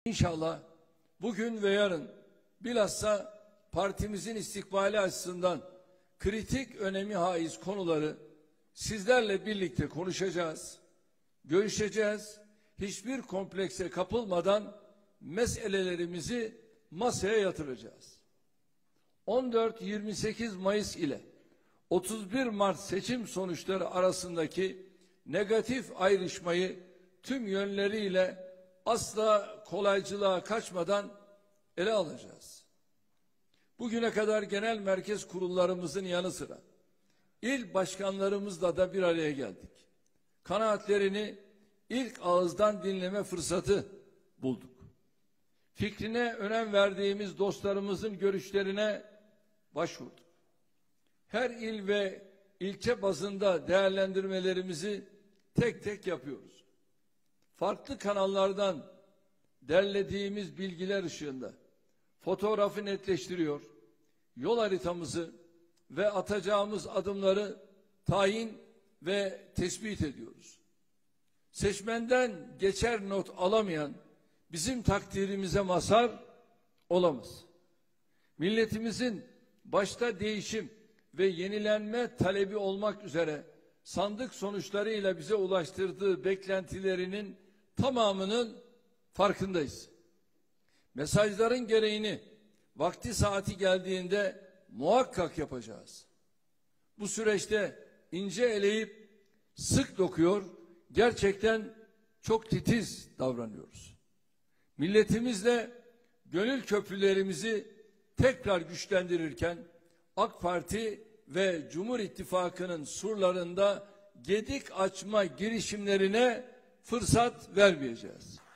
İnşallah bugün ve yarın bilhassa partimizin istikbali açısından kritik önemi haiz konuları sizlerle birlikte konuşacağız, görüşeceğiz. Hiçbir komplekse kapılmadan meselelerimizi masaya yatıracağız. 14-28 Mayıs ile 31 Mart seçim sonuçları arasındaki negatif ayrışmayı tüm yönleriyle asla kolaycılığa kaçmadan ele alacağız. Bugüne kadar genel merkez kurullarımızın yanı sıra il başkanlarımızla da bir araya geldik. Kanaatlerini ilk ağızdan dinleme fırsatı bulduk. Fikrine önem verdiğimiz dostlarımızın görüşlerine başvurduk. Her il ve ilçe bazında değerlendirmelerimizi tek tek yapıyoruz. Farklı kanallardan derlediğimiz bilgiler ışığında fotoğrafı netleştiriyor, yol haritamızı ve atacağımız adımları tayin ve tespit ediyoruz. Seçmenden geçer not alamayan bizim takdirimize mazhar olamaz. Milletimizin başta değişim ve yenilenme talebi olmak üzere sandık sonuçlarıyla bize ulaştırdığı beklentilerinin tamamının farkındayız. Mesajların gereğini vakti saati geldiğinde muhakkak yapacağız. Bu süreçte ince eleyip sık dokuyor, gerçekten çok titiz davranıyoruz. Milletimizle gönül köprülerimizi tekrar güçlendirirken AK Parti ve Cumhur İttifakı'nın surlarında gedik açma girişimlerine fırsat vermeyeceğiz.